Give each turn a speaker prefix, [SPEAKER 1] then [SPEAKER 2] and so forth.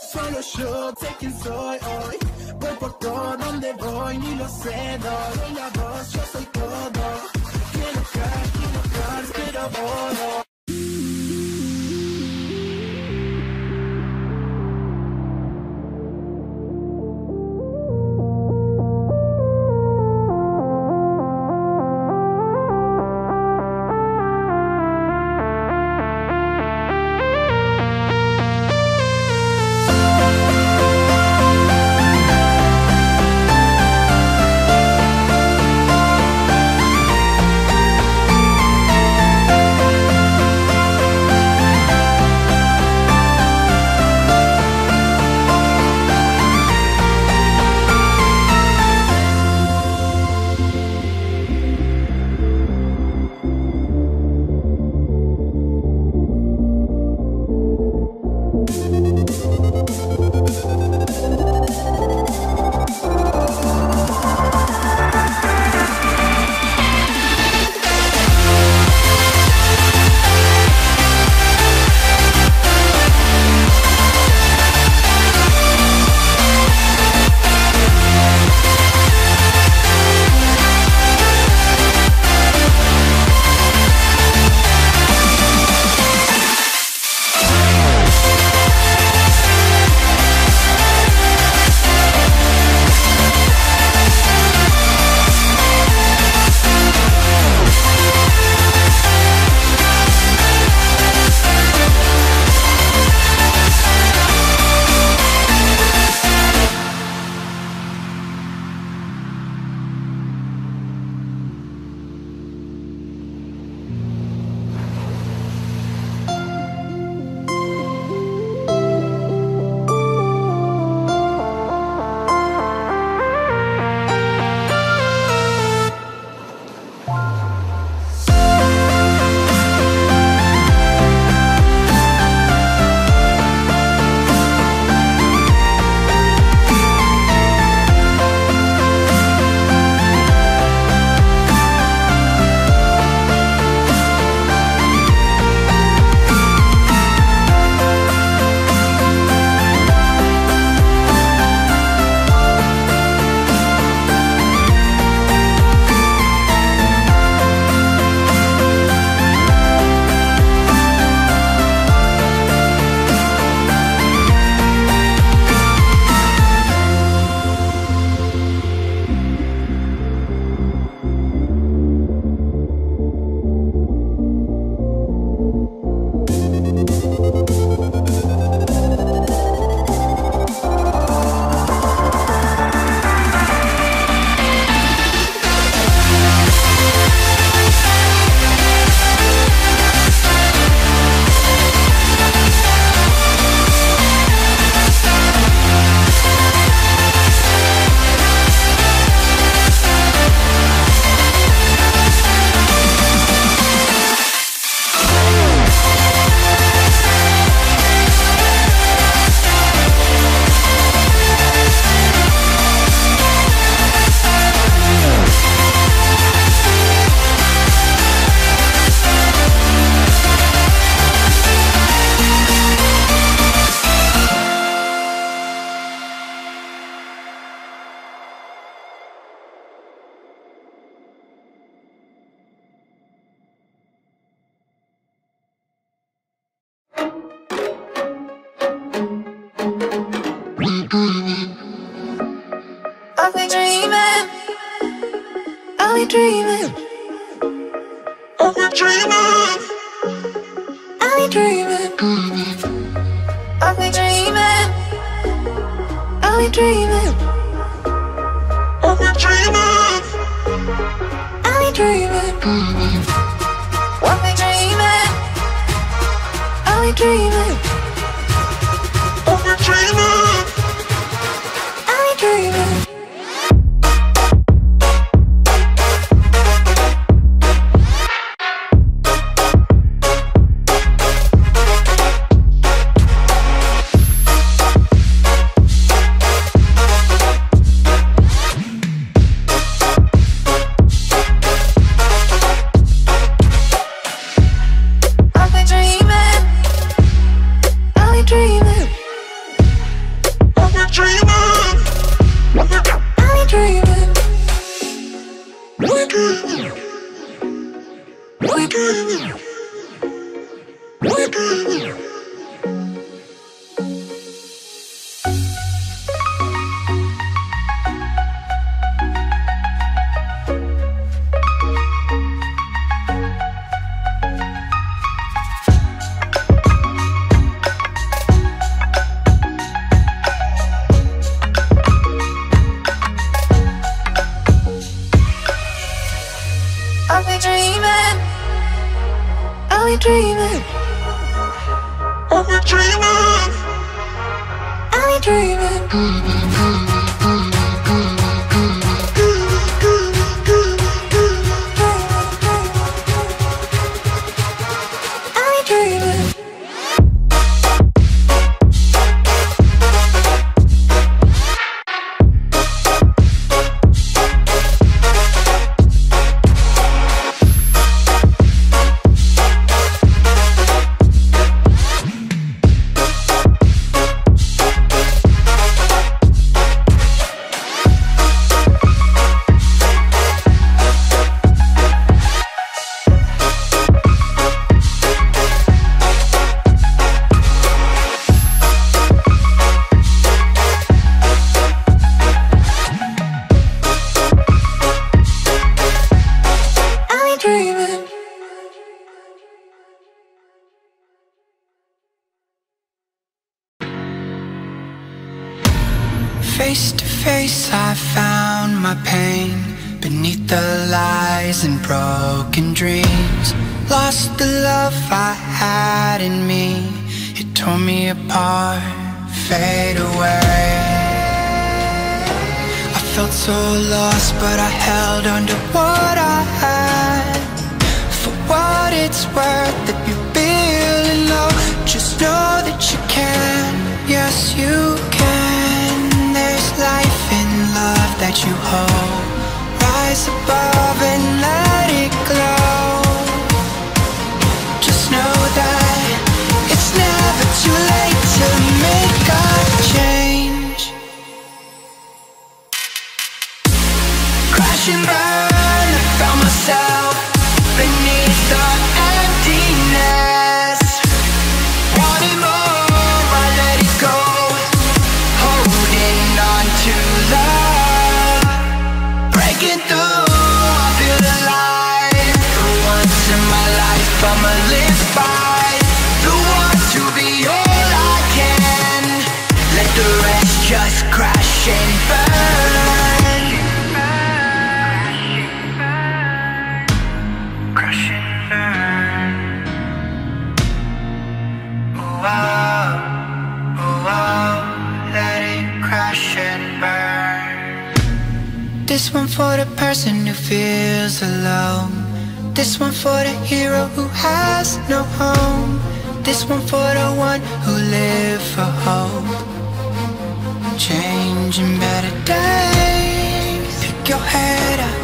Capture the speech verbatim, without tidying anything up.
[SPEAKER 1] Solo yo sé quién soy hoy. Voy por todo donde voy, ni lo sé, doy la voz, yo soy todo. Quiero caer, quiero caer, quiero todo.
[SPEAKER 2] I'll be dreaming, I'll be dreaming, I'll be dreaming, I'll be dreaming, I'll be dreaming, I'll be dreaming, I'll be dreaming, I'll be dreaming, I'll be dreaming, I'll be dreaming, I'll be dreaming, I'll be dreaming. dreaming. Are we dreaming? Are we dreaming? Are we dreaming?
[SPEAKER 3] Face to face I found my pain beneath the lies and broken dreams. Lost the love I had in me, it tore me apart, fade away. I felt so lost but I held on to what I had. For what it's worth, if you're feeling low, just know that you can, yes you can. There's life in love that you hold. Rise above and let it glow. Just know that it's never too late to make a change. Crash and burn, I found myself beneath the emptiness. Wanting more, I let it go. Holding on to love, breaking through, I feel alive. For once in my life I'ma live by the want to be all I can. Let the rest just crash and burn. Crash and burn. Oh wow, oh wow, let it crash and burn. This one for the person who feels alone. This one for the hero who has no home. This one for the one who live for hope. Changing better days. Pick your head up,